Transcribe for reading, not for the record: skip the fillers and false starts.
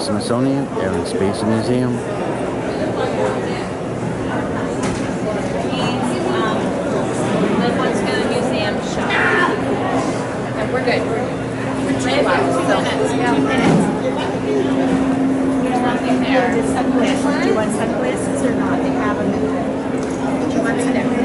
Smithsonian Air and Space Museum. Let's go to the museum shop. And we're good. For 2 hours. 2 minutes. There's nothing there. Do you want sunglasses or not? They have them. Do you want to